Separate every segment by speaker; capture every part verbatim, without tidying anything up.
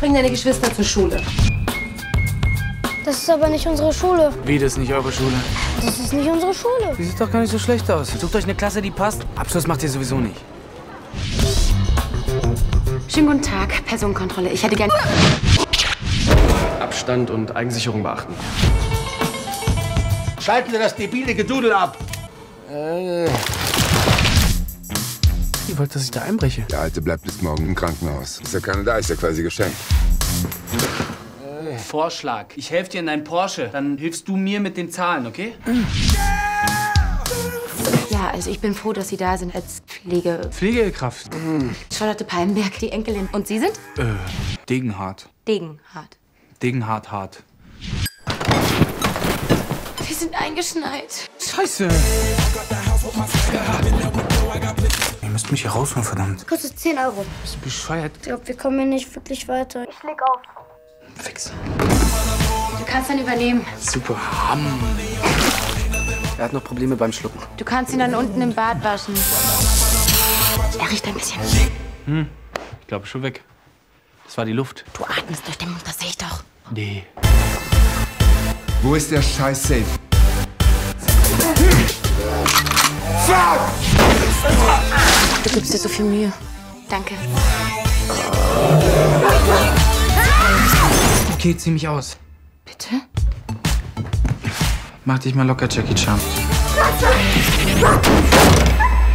Speaker 1: Bring deine Geschwister zur Schule.
Speaker 2: Das ist aber nicht unsere Schule.
Speaker 3: Wie, das ist nicht eure Schule?
Speaker 2: Das ist nicht unsere Schule.
Speaker 3: Die sieht doch gar nicht so schlecht aus. Sucht euch eine Klasse, die passt. Abschluss macht ihr sowieso nicht.
Speaker 1: Schönen guten Tag, Personenkontrolle. Ich hätte gern...
Speaker 4: Abstand und Eigensicherung beachten.
Speaker 5: Schalten Sie das debile Gedudel ab!
Speaker 3: Äh... Ihr wollt, dass ich da einbreche?
Speaker 6: Der Alte bleibt bis morgen im Krankenhaus. Ist ja keiner da, ist ja quasi geschenkt.
Speaker 3: Äh... Vorschlag. Ich helfe dir in dein Porsche. Dann hilfst du mir mit den Zahlen, okay?
Speaker 1: Ja, also ich bin froh, dass Sie da sind als Pflege...
Speaker 3: Pflegekraft.
Speaker 1: Charlotte Palmberg, die Enkelin. Und Sie sind?
Speaker 3: Äh, Degenhardt.
Speaker 1: Degenhardt.
Speaker 3: Degenhardt hart.
Speaker 1: Wir sind eingeschneit.
Speaker 3: Scheiße. Ihr müsst mich hier rausholen, verdammt.
Speaker 2: Kostet zehn Euro.
Speaker 3: Bist du bescheuert?
Speaker 2: Ich glaube, wir kommen hier nicht wirklich weiter. Ich leg auf.
Speaker 3: Fix.
Speaker 1: Du kannst dann übernehmen.
Speaker 3: Super. Er hat noch Probleme beim Schlucken.
Speaker 1: Du kannst ihn dann unten im Bad waschen. Er riecht ein bisschen.
Speaker 3: Hm, ich glaube schon weg. Das war die Luft.
Speaker 1: Du atmest durch den Mund, das sehe ich doch.
Speaker 3: Nee.
Speaker 6: Wo ist der scheiß Safe?
Speaker 1: Du gibst dir so viel Mühe. Danke.
Speaker 3: Okay, zieh mich aus.
Speaker 1: Bitte?
Speaker 3: Mach dich mal locker, Jackie Chan.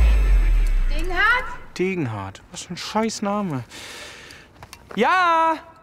Speaker 1: Degenhardt?
Speaker 3: Degenhardt. Was für ein scheiß Name. Ja!